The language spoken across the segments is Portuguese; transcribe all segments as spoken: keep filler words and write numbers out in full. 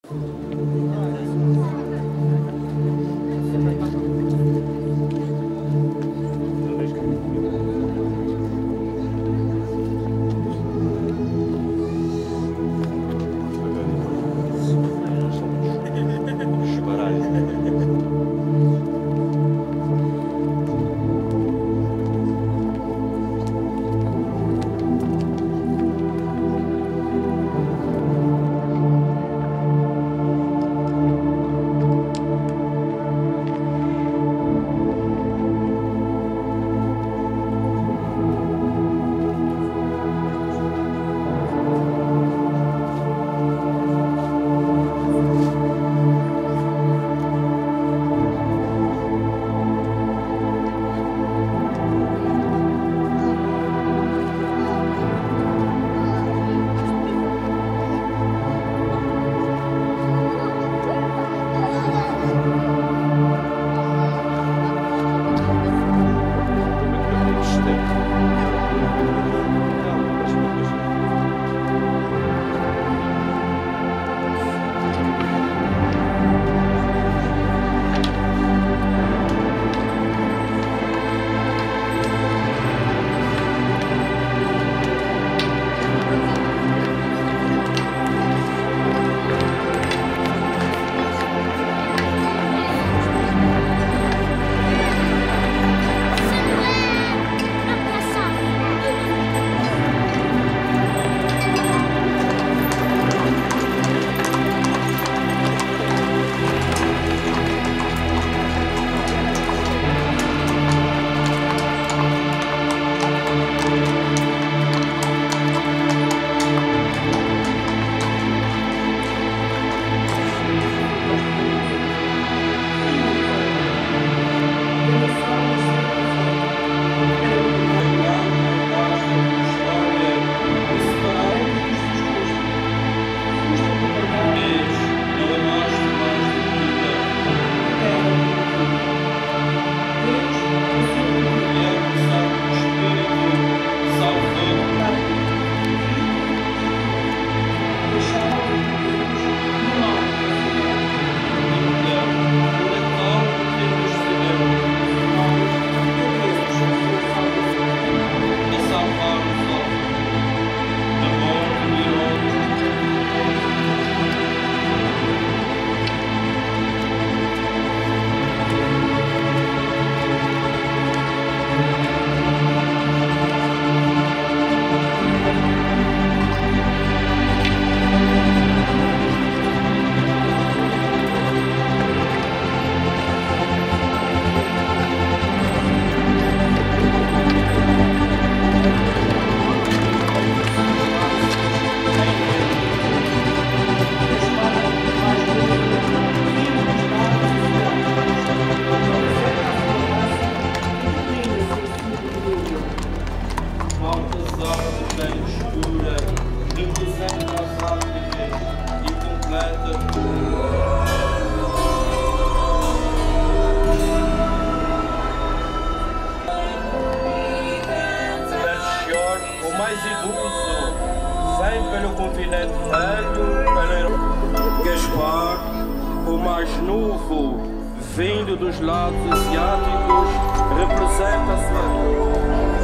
mais idoso, vem pelo continente velho, pela Europa. Gaspar, o mais novo, vindo dos lados asiáticos, representa a sua.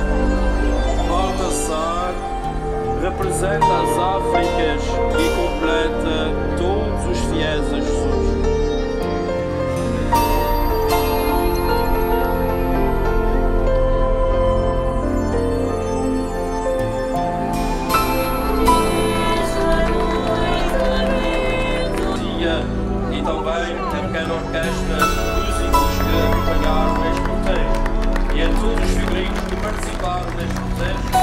Baltasar representa as Áfricas e completa todos os fiéis a Jesus. E também a pequena orquestra de músicos que acompanharam este protesto e a todos os figurinos que participaram neste protesto.